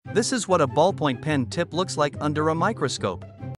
This is what a ballpoint pen tip looks like under a microscope.